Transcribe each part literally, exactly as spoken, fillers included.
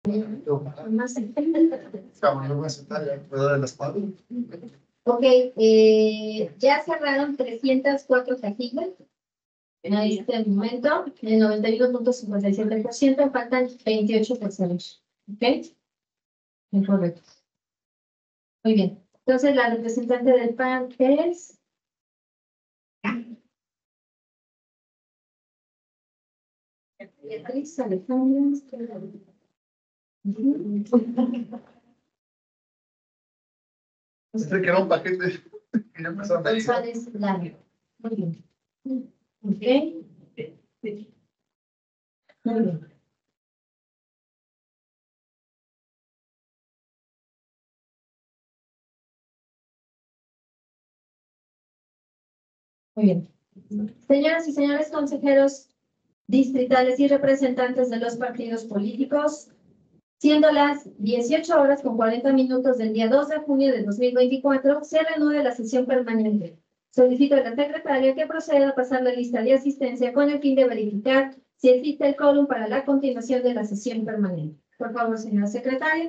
Ok, eh, ya cerraron trescientas cuatro casillas en este momento, el noventa y uno punto cincuenta y siete por ciento, faltan veintiocho por ciento. ¿Ok? Incorrecto. Muy bien. Entonces, la representante del P A N es... Beatriz Alejandra. Este que era un paquete. González Lara. Muy bien. Ok. Muy bien. Muy bien. Señoras y señores consejeros distritales y representantes de los partidos políticos, siendo las dieciocho horas con cuarenta minutos del día dos de junio de dos mil veinticuatro, se reanuda la sesión permanente. Solicito a la secretaria que proceda a pasar la lista de asistencia con el fin de verificar si existe el quórum para la continuación de la sesión permanente. Por favor, señora secretaria.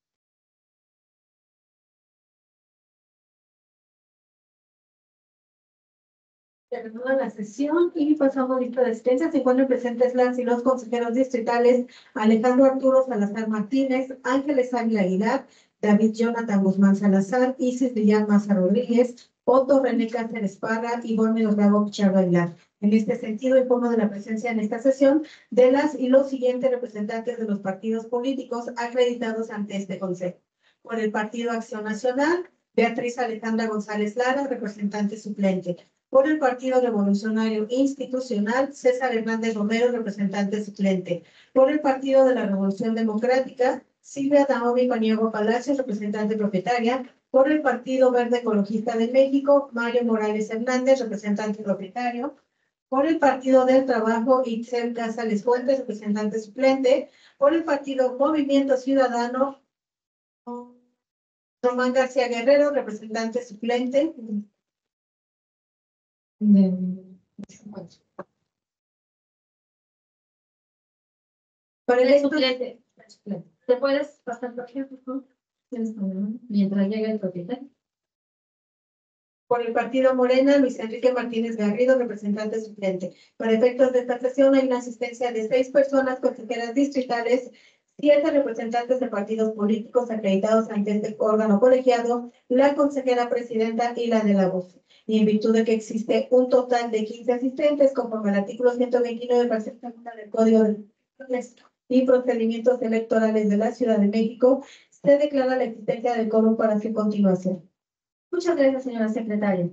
Se reanuda la sesión y pasamos lista de asistencia. Se encuentran presentes las y los consejeros distritales Alejandro Arturo Salazar Martínez, Ángeles Águila Aguilar, David Jonathan Guzmán Salazar, Isis Villar Maza Rodríguez, Otto René Cáceres Parra y Borne Dorado Pichardo Aguilar. En este sentido, informo de la presencia en esta sesión de las y los siguientes representantes de los partidos políticos acreditados ante este consejo. Por el Partido Acción Nacional, Beatriz Alejandra González Lara, representante suplente. Por el Partido Revolucionario Institucional, César Hernández Romero, representante suplente. Por el Partido de la Revolución Democrática, Silvia Naomi Paniagua Palacios, representante propietaria. Por el Partido Verde Ecologista de México, Mario Morales Hernández, representante propietario. Por el Partido del Trabajo, Itzel Casales Fuentes, representante suplente. Por el Partido Movimiento Ciudadano, Román García Guerrero, representante suplente. Para el suplente. ¿Te puedes pasar por aquí, por favor? Mientras llega el propietario. Por el Partido Morena, Luis Enrique Martínez Garrido, representante suplente. Para efectos de esta sesión hay una asistencia de seis personas consejeras distritales, siete representantes de partidos políticos acreditados ante este órgano colegiado, la consejera presidenta y la de la voz. Y en virtud de que existe un total de quince asistentes, conforme al artículo ciento veintinueve, fracción segunda del Código de Elecciones y Procedimientos Electorales de la Ciudad de México, se declara la existencia del quórum para su continuación. Muchas gracias, señora secretaria.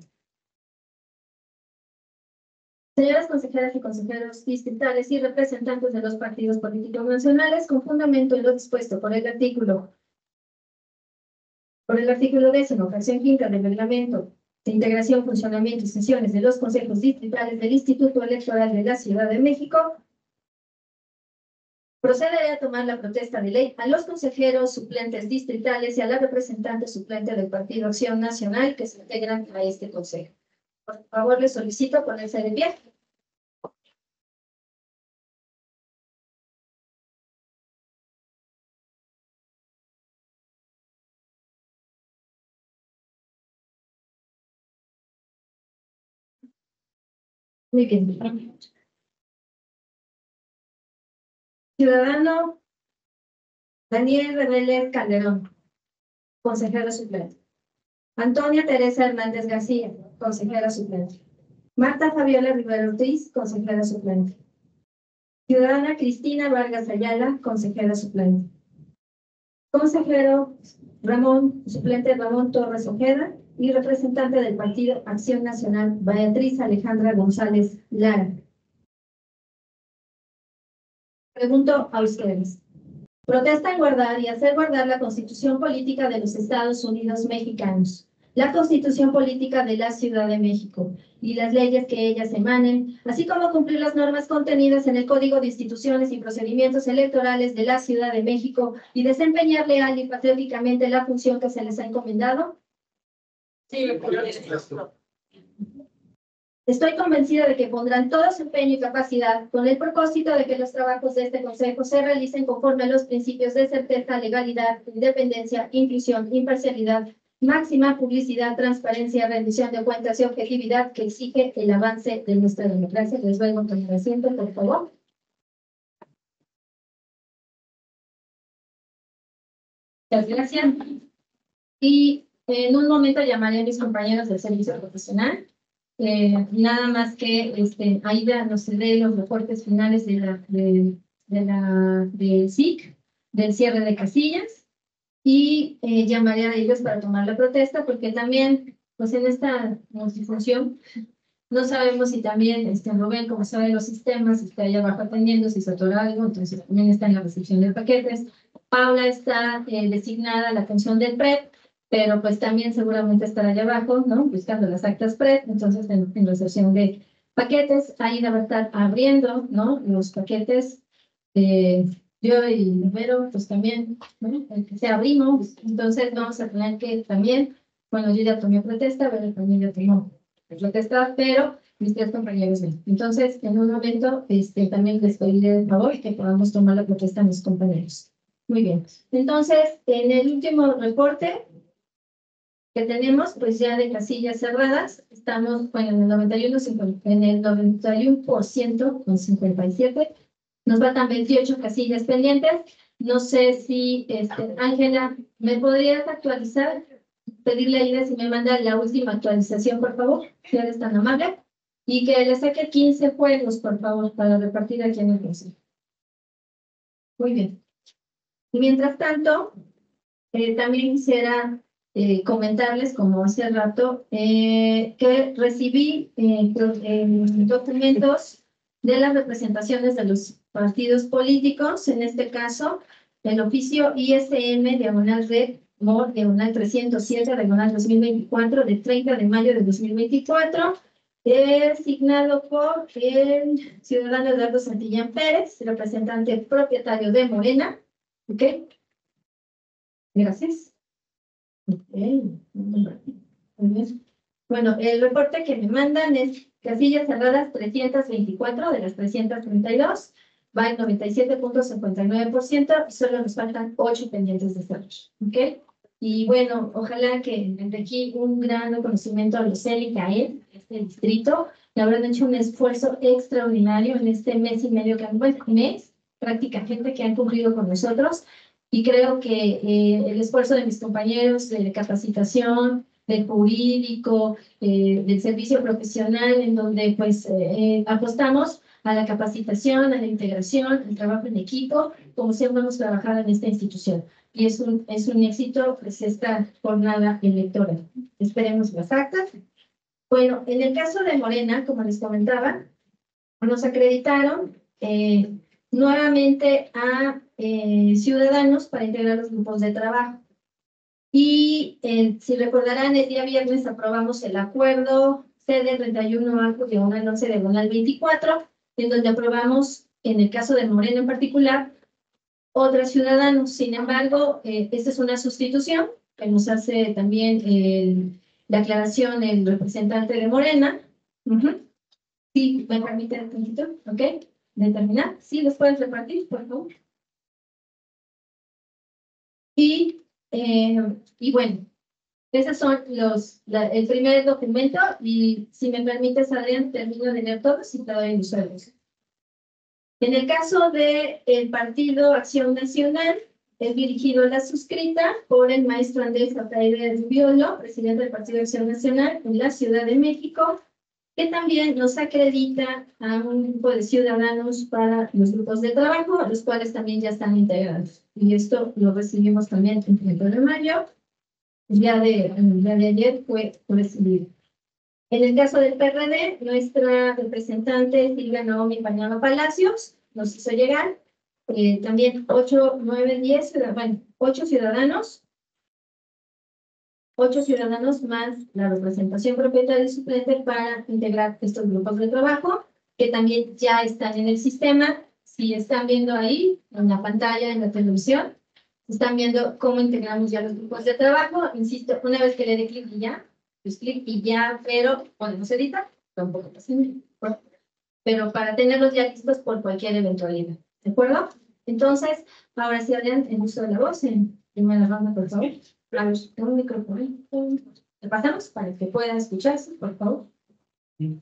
Señoras consejeras y consejeros distritales y representantes de los partidos políticos nacionales, con fundamento en lo dispuesto por el artículo, por el artículo décimo, fracción quinta del reglamento de integración, funcionamiento y sesiones de los consejos distritales del Instituto Electoral de la Ciudad de México, procederé a tomar la protesta de ley a los consejeros suplentes distritales y a la representante suplente del Partido Acción Nacional que se integran a este consejo. Por favor, les solicito ponerse de pie. Muy bien. Ciudadano Daniel Rebele Calderón, consejero suplente. Antonia Teresa Hernández García, consejera suplente. Marta Fabiola Rivera Ortiz, consejera suplente. Ciudadana Cristina Vargas Ayala, consejera suplente. Consejero Ramón, suplente Ramón Torres Ojeda y representante del Partido Acción Nacional, Beatriz Alejandra González Lara. Pregunto a ustedes. Protesta en guardar y hacer guardar la Constitución Política de los Estados Unidos Mexicanos, la Constitución Política de la Ciudad de México y las leyes que ellas emanen, así como cumplir las normas contenidas en el Código de Instituciones y Procedimientos Electorales de la Ciudad de México y desempeñar leal y patrióticamente la función que se les ha encomendado. Sí, por supuesto. Estoy convencida de que pondrán todo su empeño y capacidad con el propósito de que los trabajos de este Consejo se realicen conforme a los principios de certeza, legalidad, independencia, inclusión, imparcialidad, máxima publicidad, transparencia, rendición de cuentas y objetividad que exige el avance de nuestra democracia. Les ruego que me sienten, por favor. Muchas gracias. Y en un momento llamaré a mis compañeros del servicio profesional. Eh, nada más que este, Aida nos dé los reportes finales de la, de, de la del S I C, del cierre de casillas, y eh, llamaré a ellos para tomar la protesta, porque también, pues en esta multifunción, no sabemos si también este, Rubén, como sabe los sistemas, está allá abajo atendiendo, si se atora algo, entonces también está en la recepción de paquetes. Paula está eh, designada a la atención del P R E P, pero pues también seguramente estará allá abajo, ¿no? Buscando las actas P R E P, entonces en, en recepción de paquetes, ahí va a estar abriendo, ¿no? Los paquetes, eh, yo y Vero, pues también, ¿no? El que sea abrimos, entonces vamos a tener que también, bueno, yo ya tomé protesta, Vero también ya tomó protesta, pero mis tres compañeros no. Entonces, en un momento, este, también les pediré el favor que podamos tomar la protesta a mis compañeros. Muy bien. Entonces, en el último reporte que tenemos, pues ya de casillas cerradas, estamos, bueno, en el noventa y uno, en el noventa y uno por ciento con cincuenta y siete. Nos faltan veintiocho casillas pendientes. No sé si, este, Ángela, ¿me podrías actualizar? Pedirle a Ida si me manda la última actualización, por favor, si eres tan amable. Y que le saque quince juegos, por favor, para repartir aquí en el consejo. Muy bien. Y mientras tanto, eh, también quisiera eh, comentarles, como hace rato, eh, que recibí eh, eh, documentos de las representaciones de los partidos políticos, en este caso, el oficio I S M, diagonal red, M O R, diagonal trescientos siete, diagonal dos mil veinticuatro, de treinta de mayo de dos mil veinticuatro, designado por el ciudadano Eduardo Santillán Pérez, representante propietario de Morena. ¿Ok? Gracias. Okay. Muy bien. Bueno, el reporte que me mandan es casillas cerradas trescientas veinticuatro de las trescientas treinta y dos, va en noventa y siete punto cincuenta y nueve por ciento y solo nos faltan ocho pendientes de cerrar. ¿Ok? Y bueno, ojalá que desde aquí un gran reconocimiento a los C E L y CAEL, este distrito, la verdad han hecho un esfuerzo extraordinario en este mes y medio que han, bueno, mes, prácticamente que han cumplido con nosotros. Y creo que eh, el esfuerzo de mis compañeros de capacitación, del jurídico, eh, del servicio profesional, en donde pues eh, apostamos a la capacitación, a la integración, al trabajo en equipo, como siempre hemos trabajado en esta institución. Y es un, es un éxito pues esta jornada electoral. Esperemos las actas. Bueno, en el caso de Morena, como les comentaba, nos acreditaron eh, nuevamente a eh, ciudadanos para integrar los grupos de trabajo. Y eh, si recordarán, el día viernes aprobamos el acuerdo C D treinta y uno A diagonal once diagonal veinticuatro, en donde aprobamos, en el caso de Morena en particular, otros ciudadanos. Sin embargo, eh, esta es una sustitución que nos hace también el, la aclaración el representante de Morena. Uh-huh. Sí, me permite un poquito, ¿ok? De terminar. Sí, los puedes repartir, por favor. Y, eh, y bueno, esos son los, la, el primer documento, y si me permites, Adrián, termino de leer todos y te doy los usuarios. En el caso del Partido Acción Nacional, es dirigido la suscrita por el maestro Andrés Ataide Rubiolo, presidente del Partido Acción Nacional en la Ciudad de México, que también nos acredita a un grupo de ciudadanos para los grupos de trabajo, los cuales también ya están integrados. Y esto lo recibimos también el primero de mayo. El día de, el día de ayer fue recibido. En el caso del P R D, nuestra representante Silvia Naomi Pañano Palacios nos hizo llegar eh, también ocho, nueve, diez, bueno, ocho ciudadanos, ocho ciudadanos más la representación propietaria y suplente para integrar estos grupos de trabajo, que también ya están en el sistema. Si están viendo ahí, en la pantalla, en la televisión, están viendo cómo integramos ya los grupos de trabajo. Insisto, una vez que le dé clic y ya, pues clic y ya, pero podemos editar. tampoco pasa nada. Pero para tenerlos ya listos por cualquier eventualidad, ¿de acuerdo? Entonces, ahora sí, Adrián, en uso de la voz, en primera ronda, por favor. A un micrófono. Le pasamos para que pueda escucharse, por favor. Sí.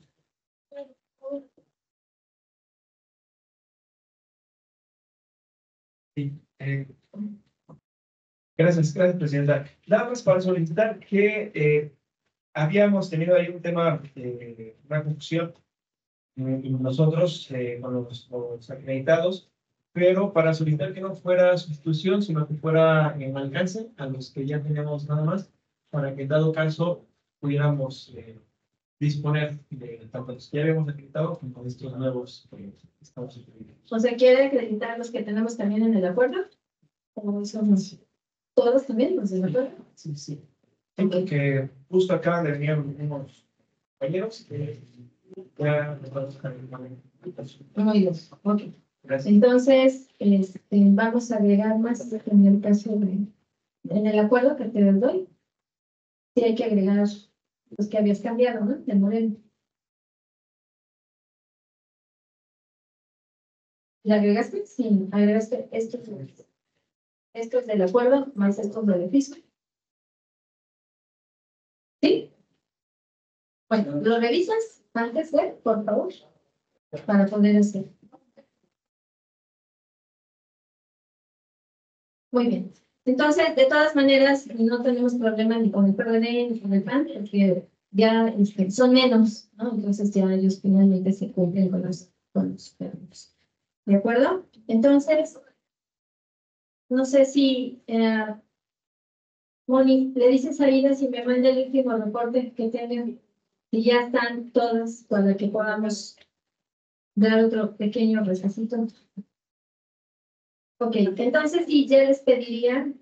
Sí, eh, gracias, gracias, Presidenta. Nada más para solicitar que eh, habíamos tenido ahí un tema, eh, una confusión eh, nosotros eh, con los, los acreditados, pero para solicitar que no fuera sustitución, sino que fuera en alcance a los que ya teníamos nada más, para que en dado caso pudiéramos eh, disponer de tanto los que ya habíamos acreditado como de estos nuevos eh, que estamos acreditando. O sea, ¿quiere acreditar los que tenemos también en el acuerdo? ¿O somos todos también los del acuerdo? Sí, sí. Sí, porque justo acá le venían unos compañeros que ya nos vamos a acreditar. Muy bien, ok. Gracias. Entonces, este, vamos a agregar más en el caso de, en el acuerdo que te doy, sí hay que agregar los que habías cambiado, ¿no? El modelo. ¿Le agregaste? Sí, agregaste estos, estos del acuerdo más estos del fisco. ¿Sí? Bueno, ¿lo revisas antes de, por favor? Para poder hacer. Muy bien. Entonces, de todas maneras, no tenemos problema ni con el P R D ni con el P A N, porque ya este, son menos, ¿no? Entonces ya ellos finalmente se cumplen con los, con los términos. ¿De acuerdo? Entonces, no sé si, eh, Moni, le dices a Ida si me manda el último reporte que tienen, si ya están todas para que podamos dar otro pequeño recasito. Ok, entonces sí, ya les pediría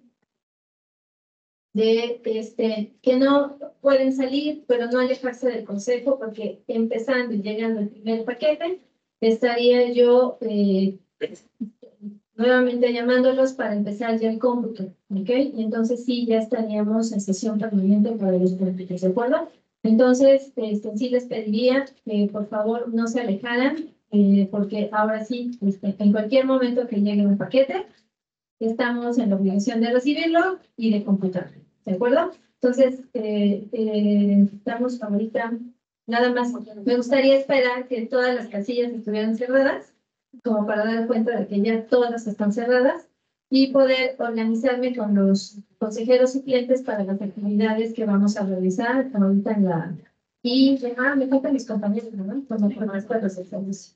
de este, que no pueden salir, pero no alejarse del consejo, porque empezando y llegando el primer paquete, estaría yo eh, nuevamente llamándolos para empezar ya el cómputo, ¿ok? Y entonces sí, ya estaríamos en sesión permanente para los políticos, ¿de acuerdo? Entonces, este, sí les pediría que por favor no se alejaran, eh, porque ahora sí, este, en cualquier momento que llegue un paquete, estamos en la obligación de recibirlo y de computarlo, ¿de acuerdo? Entonces, eh, eh, estamos ahorita, nada más, me gustaría esperar que todas las casillas estuvieran cerradas, como para dar cuenta de que ya todas están cerradas, y poder organizarme con los consejeros suplentes para las actividades que vamos a realizar ahorita en la... Y, ah, me faltan mis compañeros, ¿no? Como por las cuatro secciones.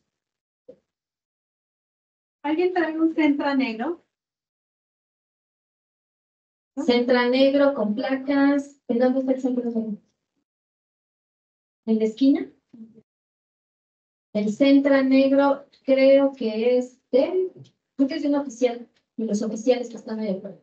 ¿Alguien trae un centro negro? Centra negro con placas. ¿En dónde está el centro negro? ¿En la esquina? El Centra negro creo que es de... Creo que es de un oficial. Y los oficiales que están ahí afuera.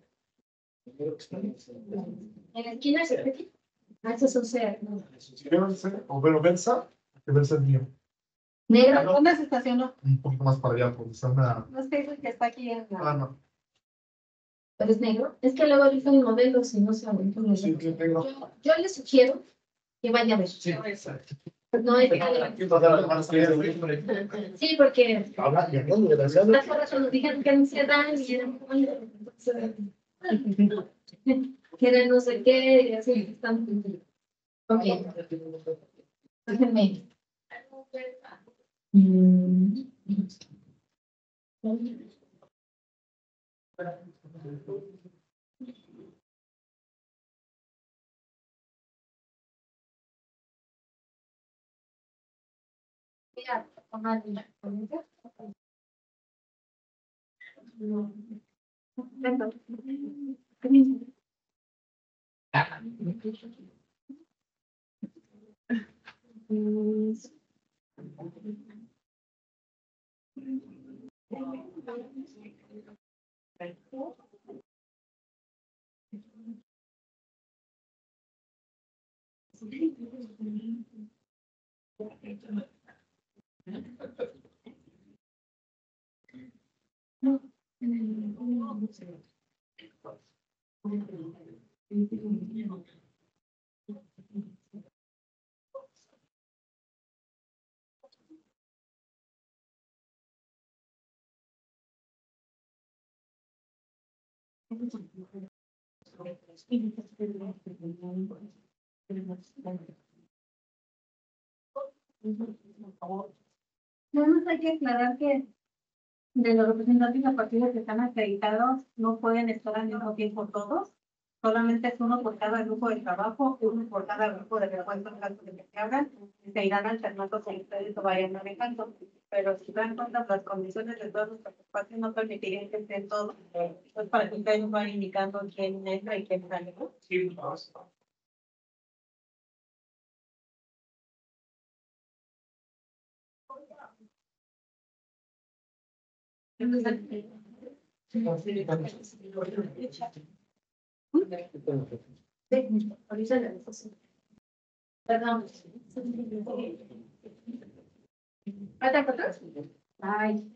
¿En la esquina es aquí? Ah, esos son C R. No. Si quieren ser, o bueno, Benza, que Benza es mío. Negro. ¿Dónde se estacionó? Un poquito más para allá, porque está una. No es que es el que está aquí en Ah, la... no. Pero es negro. Es que luego dicen modelos y no saben. cómo es. Sí, sí, negro. Yo, yo les sugiero que vaya a ver. Sí, exacto. No es Sí, porque Habla, y hablando de la ciudad. las horas nos dijeron que ansiedad y eran como entonces, que era no sé qué, y así están. Ok, déjenme. Mm. Mira, tomar una comida. Nada más hay que aclarar que de los representantes de partidos que están acreditados no pueden estar al mismo tiempo todos. Solamente es uno por cada grupo de trabajo, uno por cada grupo de trabajo en caso de que se hagan, y se irán alternando si ustedes lo vayan manejando. Pero si dan cuenta, las condiciones de todos los participantes no permitirían que estén todos. Entonces, para que ustedes vayan indicando quién entra y quién sale, ¿no? Sí, vamos. Perdón. ¿Falta fotos? Ay.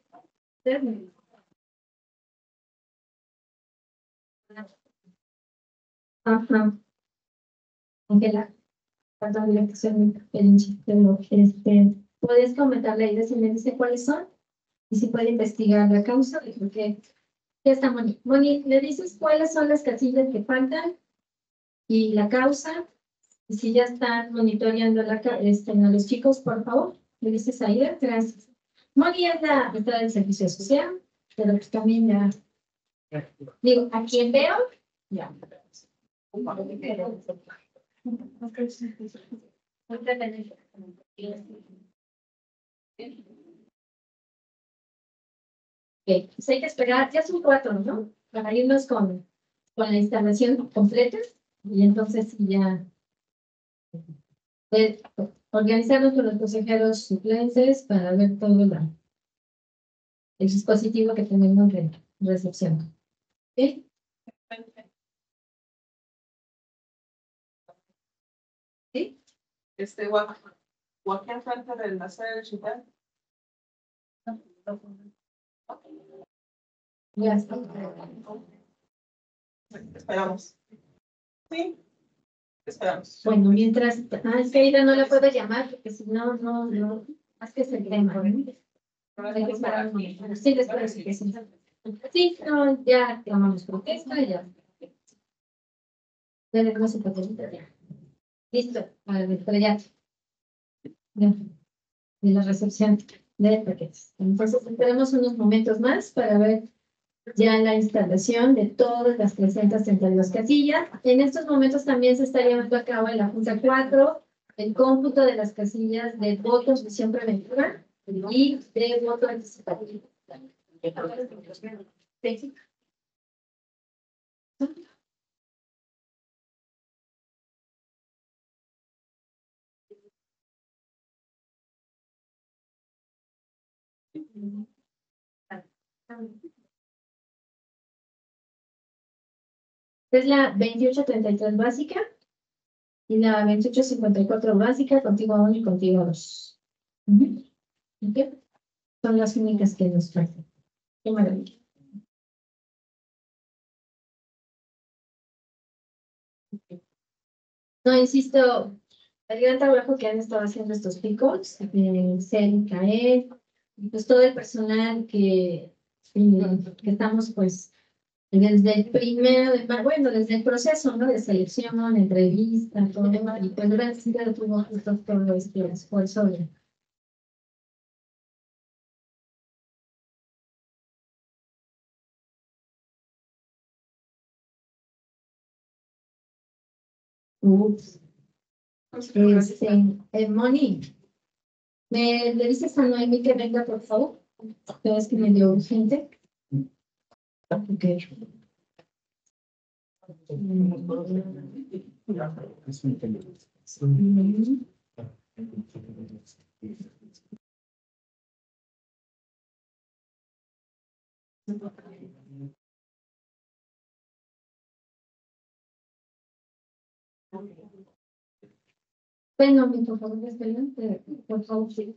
Ajá. Ángela. Perdón, la que soy muy pelinche, pero este, ¿puedes comentarle ahí si me dice cuáles son? Y si puede investigar la causa, porque ya está Moni. Moni, ¿le dices cuáles son las casillas que faltan? Y la causa, y si ya están monitoreando la, ca- este, a los chicos, por favor, le dices ahí, gracias. Moni es la está del servicio social, pero pues también ya, digo, a quien veo, ya. Ok, pues hay que esperar, ya son cuatro, ¿no? Para irnos con, con la instalación completa y entonces sí ya eh, organizarnos con los consejeros suplentes para ver todo la, el dispositivo que tenemos de recepción. ¿Ok? ¿Sí? Este, o o aquí enfrente del nacer chital. Ya está. Esperamos. Sí, esperamos. Bueno, mientras, ah, es que Aida no la puedo llamar porque si no, no, no, es que es el tema. Hay que esperar un momento. Sí, después sí que sí. Sí, no, ya tomamos protesta, ya. Ya le damos su protesta, ya. Listo, para ver, pero ya. Ya, de la recepción de paquetes. Entonces, esperemos unos momentos más para ver ya la instalación de todas las trescientas treinta y dos casillas. En estos momentos también se está llevando a cabo en la Junta cuatro el cómputo de las casillas de votos, visión preventiva y de voto anticipativo. Sí. Es la veintiocho treinta y tres básica y la veintiocho cincuenta y cuatro básica, contigo uno y contigo dos. Ujú. ¿Ok? Son las únicas que nos faltan. Qué maravilla. No, insisto, el gran trabajo que han estado haciendo estos picos, eh, Cel, Cael, y pues todo el personal que, eh, que estamos pues desde el primero, de, bueno, desde el proceso, ¿no? De selección, entrevista, todo, y pues gracias a tuvo justo todo este esfuerzo de ups, este, eh, Moni, ¿me le dices a Noemi que venga, por favor? Pero es que me dio urgente. Ok. Bueno, mi por favor, esperen, eh, por favor, sí.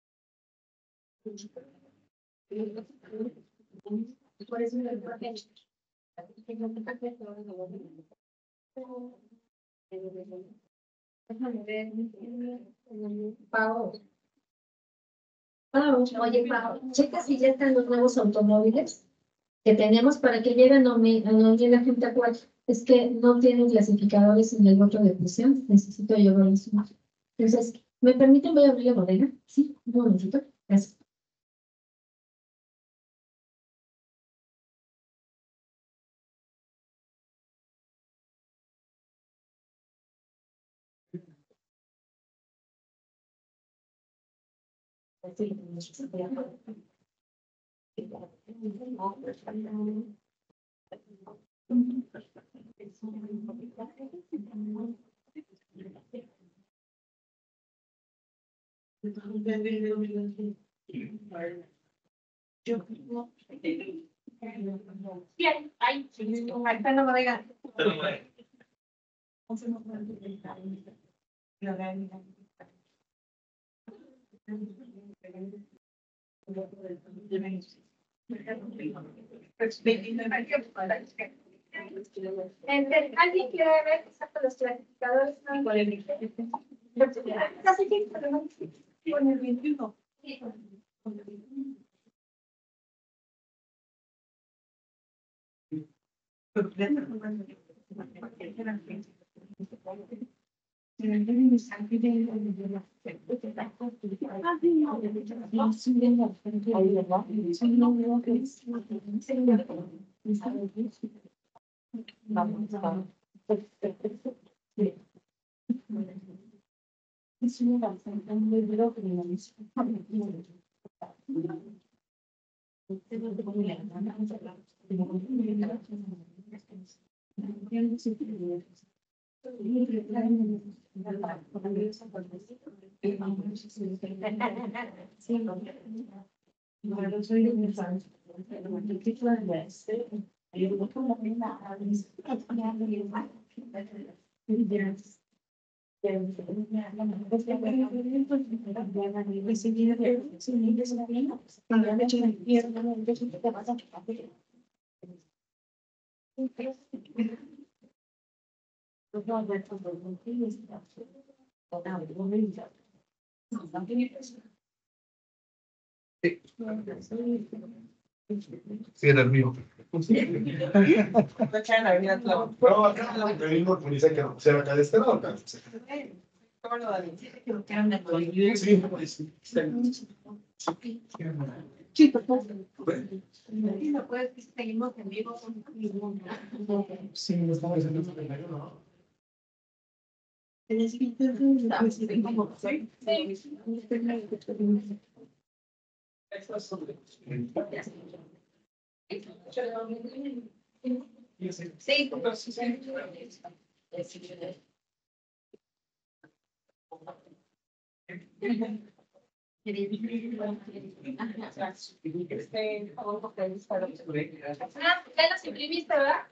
Por eso me lo Déjame ver. Pau. Pau, oye, Pau, checa si ya están los nuevos automóviles que tenemos para que lleguen a mi- a no llegue gente a cuatro. Es que no tienen clasificadores en el otro de presión. Necesito llevarlos. Entonces, ¿me permiten? Voy a abrir la bodega. Sí, un momentito. Gracias. Bien, ahí. Está en la bodega. Este, ¿alguien quiere ver qué sacan los clasificadores? Casi que Con el veintiuno. Sí, era el mío. No echaron la vida a todo. No, acá me vino con dice que no, se va a caer este lado. acá. ¿Cómo lo dan? Sí, sí. Chicos, sí, no puedes que seguimos en vivo con ningún. Sí, no estamos haciendo este escenario, ¿no? Sí, Este, ¿cómo te gusta? ah, ya los imprimiste, ¿verdad?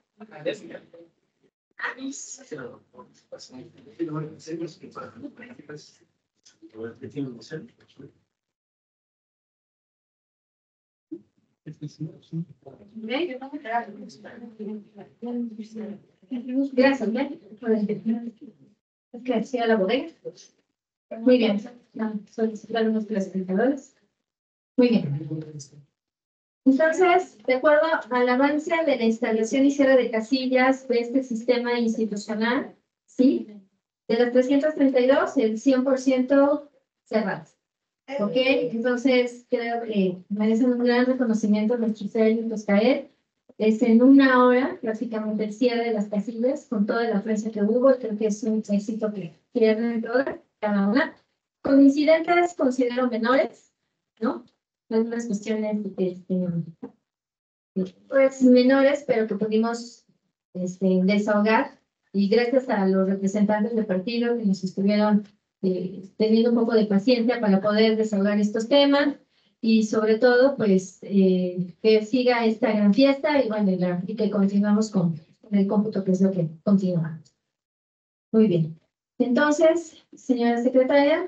Gracias, ¿bien? Es que hacía la bodega. Muy bien. No, solicitar unos clasificadores. Muy bien. Entonces, de acuerdo al avance de la instalación y cierre de casillas de este sistema institucional, ¿sí? De las trescientas treinta y dos, el cien por ciento cerradas. ¿Ok? Entonces, creo que merecen un gran reconocimiento nuestros técnicos CAED. Es en una hora, prácticamente el cierre de las casillas, con toda la afluencia que hubo. Creo que es un éxito que pierden todas, cada una. Con incidentes considero menores, ¿no? Algunas cuestiones este, pues menores, pero que pudimos este, desahogar. Y gracias a los representantes del partido que nos estuvieron eh, teniendo un poco de paciencia para poder desahogar estos temas. Y sobre todo, pues, eh, que siga esta gran fiesta y, bueno, y, la, y que continuamos con, con el cómputo, que es lo que continúa. Muy bien. Entonces, señora secretaria.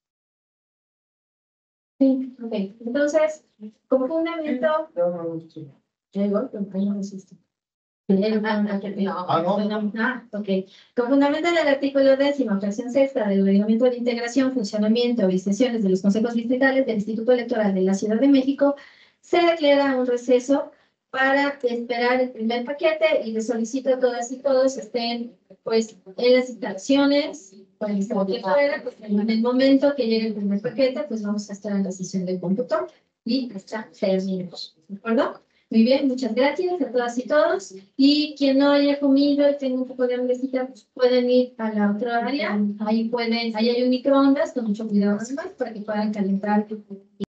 Sí, ok. Entonces, como fundamento, ya igual, pero no existe. Ah, no. Ah, ok. Con fundamento en el artículo décimo, fracción sexta del Reglamento de Integración, Funcionamiento y Sesiones de los Consejos Distritales del Instituto Electoral de la Ciudad de México, se declara un receso para esperar el primer paquete y les solicito a todas y todos estén pues en las instalaciones, pues lo que fuera, pues en el momento que llegue el primer paquete, pues vamos a estar en la sesión del cómputo y hasta terminamos, ¿de acuerdo? Muy bien, muchas gracias a todas y todos. Y quien no haya comido y tenga un poco de hambrecita, pues pueden ir a la otra área. Ahí pueden, ahí hay un microondas, con mucho cuidado además, para que puedan calentar